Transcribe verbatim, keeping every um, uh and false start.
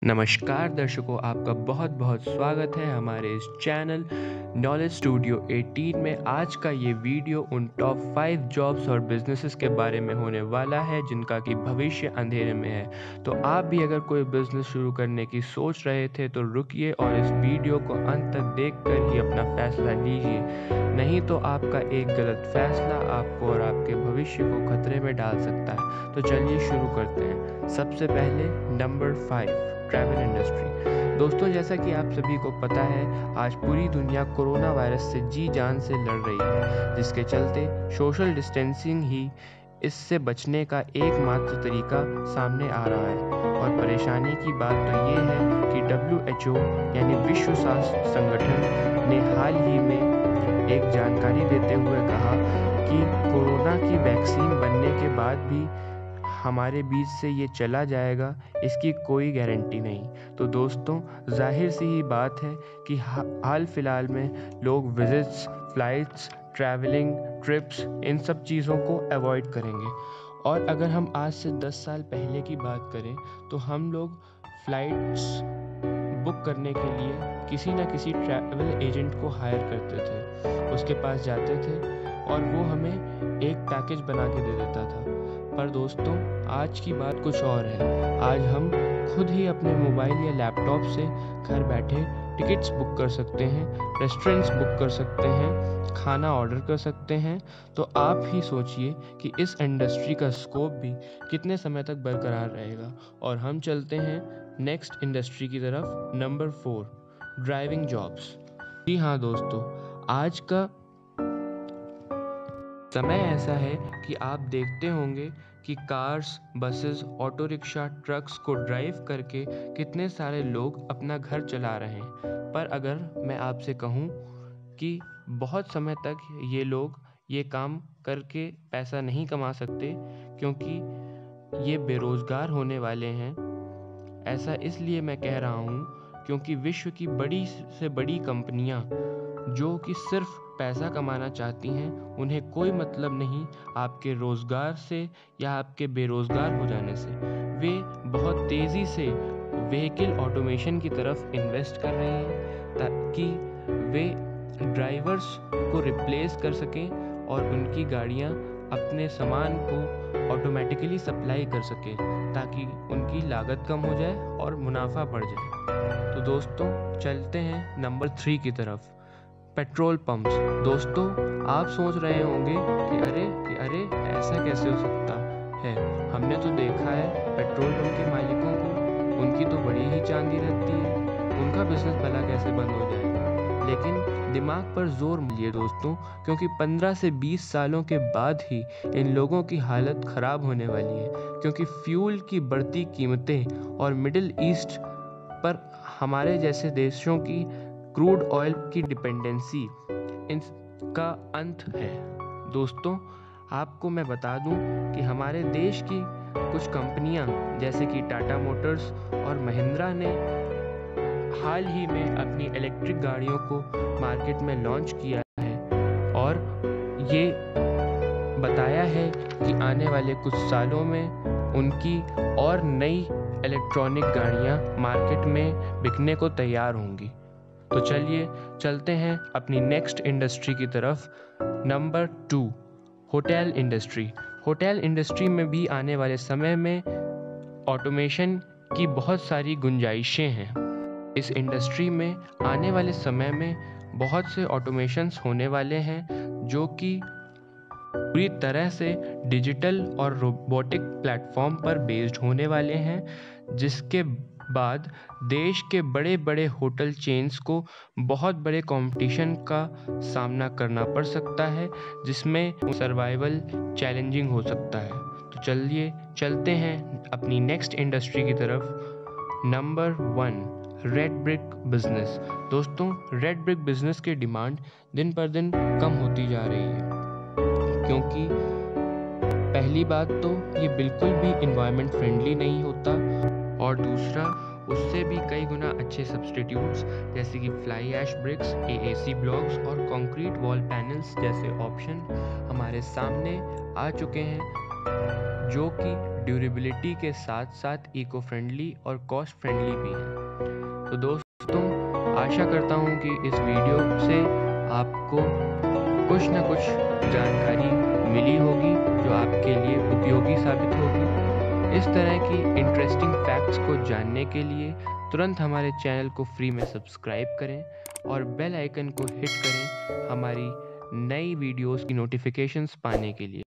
नमस्कार दर्शकों, आपका बहुत बहुत स्वागत है हमारे इस चैनल नॉलेज स्टूडियो अठारह में। आज का ये वीडियो उन टॉप फाइव जॉब्स और बिजनेसेस के बारे में होने वाला है जिनका कि भविष्य अंधेरे में है। तो आप भी अगर कोई बिजनेस शुरू करने की सोच रहे थे तो रुकिए और इस वीडियो को अंत तक देखकर ही अपना फैसला लीजिए, नहीं तो आपका एक गलत फैसला आपको और आपके भविष्य को खतरे में डाल सकता है। तो चलिए शुरू करते हैं। सबसे पहले नंबर फाइव, ट्रैवल इंडस्ट्री। दोस्तों, जैसा कि आप सभी को पता है, आज पूरी दुनिया कोरोना वायरस से जी जान से लड़ रही है, जिसके चलते सोशल डिस्टेंसिंग ही इससे बचने का एकमात्र तरीका सामने आ रहा है। और परेशानी की बात तो ये है कि डब्ल्यू एच ओ यानी विश्व स्वास्थ्य संगठन ने हाल ही में एक जानकारी देते हुए कहा कि कोरोना की वैक्सीन बनने के बाद भी हमारे बीच से ये चला जाएगा, इसकी कोई गारंटी नहीं। तो दोस्तों, जाहिर सी ही बात है कि हाल फिलहाल में लोग विजिट्स, फ्लाइट्स, ट्रैवलिंग, ट्रिप्स, इन सब चीज़ों को अवॉइड करेंगे। और अगर हम आज से दस साल पहले की बात करें तो हम लोग फ्लाइट्स बुक करने के लिए किसी न किसी ट्रैवल एजेंट को हायर करते थे, उसके पास जाते थे और वो हमें एक पैकेज बना के दे देता था। पर दोस्तों, आज की बात कुछ और है। आज हम खुद ही अपने मोबाइल या लैपटॉप से घर बैठे टिकट्स बुक कर सकते हैं, रेस्टोरेंट्स बुक कर सकते हैं, खाना ऑर्डर कर सकते हैं। तो आप ही सोचिए कि इस इंडस्ट्री का स्कोप भी कितने समय तक बरकरार रहेगा। और हम चलते हैं नेक्स्ट इंडस्ट्री की तरफ, नंबर फोर, ड्राइविंग जॉब्स। जी हाँ दोस्तों, आज का समय ऐसा है कि आप देखते होंगे कि cars, buses, auto rickshaw, trucks को ड्राइव करके कितने सारे लोग अपना घर चला रहे हैं। पर अगर मैं आपसे कहूँ कि बहुत समय तक ये लोग ये काम करके पैसा नहीं कमा सकते, क्योंकि ये बेरोज़गार होने वाले हैं। ऐसा इसलिए मैं कह रहा हूँ क्योंकि विश्व की बड़ी से बड़ी कंपनियाँ जो कि सिर्फ पैसा कमाना चाहती हैं, उन्हें कोई मतलब नहीं आपके रोज़गार से या आपके बेरोज़गार हो जाने से। वे बहुत तेज़ी से व्हीकल ऑटोमेशन की तरफ इन्वेस्ट कर रही हैं ताकि वे ड्राइवर्स को रिप्लेस कर सकें और उनकी गाड़ियां अपने सामान को ऑटोमेटिकली सप्लाई कर सकें, ताकि उनकी लागत कम हो जाए और मुनाफा बढ़ जाए। तो दोस्तों, चलते हैं नंबर थ्री की तरफ, पेट्रोल पंप्स। दोस्तों, आप सोच रहे होंगे कि अरे कि अरे ऐसा कैसे हो सकता है। हमने तो देखा है पेट्रोल पंप के मालिकों को, उनकी तो बड़ी ही चांदी रहती है, उनका बिजनेस भला कैसे बंद हो जाएगा। लेकिन दिमाग पर जोर मिलिए दोस्तों, क्योंकि पंद्रह से बीस सालों के बाद ही इन लोगों की हालत ख़राब होने वाली है, क्योंकि फ्यूल की बढ़ती कीमतें और मिडिल ईस्ट पर हमारे जैसे देशों की क्रूड ऑयल की डिपेंडेंसी, इनका अंत है। दोस्तों, आपको मैं बता दूं कि हमारे देश की कुछ कंपनियां जैसे कि टाटा मोटर्स और महिंद्रा ने हाल ही में अपनी इलेक्ट्रिक गाड़ियों को मार्केट में लॉन्च किया है और ये बताया है कि आने वाले कुछ सालों में उनकी और नई इलेक्ट्रॉनिक गाड़ियां मार्केट में बिकने को तैयार होंगी। तो चलिए चलते हैं अपनी नेक्स्ट इंडस्ट्री की तरफ, number two, hotel industry. Hotel industry में भी आने वाले समय में ऑटोमेशन की बहुत सारी गुंजाइशें हैं। इस इंडस्ट्री में आने वाले समय में बहुत से ऑटोमेशंस होने वाले हैं जो कि पूरी तरह से डिजिटल और रोबोटिक प्लेटफॉर्म पर बेस्ड होने वाले हैं, जिसके बाद देश के बड़े बड़े होटल चेन्स को बहुत बड़े कंपटीशन का सामना करना पड़ सकता है, जिसमें सर्वाइवल चैलेंजिंग हो सकता है। तो चलिए चलते हैं अपनी नेक्स्ट इंडस्ट्री की तरफ, number one, red brick business. दोस्तों, रेड ब्रिक बिजनेस की डिमांड दिन पर दिन कम होती जा रही है, क्योंकि पहली बात तो ये बिल्कुल भी इन्वायरमेंट फ्रेंडली नहीं होता, और दूसरा उससे भी कई गुना अच्छे सब्स्टिट्यूट्स जैसे कि fly ash bricks, A A C blocks और कंक्रीट वॉल पैनल्स जैसे ऑप्शन हमारे सामने आ चुके हैं, जो कि ड्यूरेबिलिटी के साथ साथ इको फ्रेंडली और कॉस्ट फ्रेंडली भी हैं। तो दोस्तों, आशा करता हूँ कि इस वीडियो से आपको कुछ न कुछ जानकारी मिली होगी जो आपके लिए उपयोगी साबित होगी। इस तरह की इंटरेस्टिंग फैक्ट्स को जानने के लिए तुरंत हमारे चैनल को फ्री में सब्सक्राइब करें और बेल आइकन को हिट करें हमारी नई वीडियोस की नोटिफिकेशंस पाने के लिए।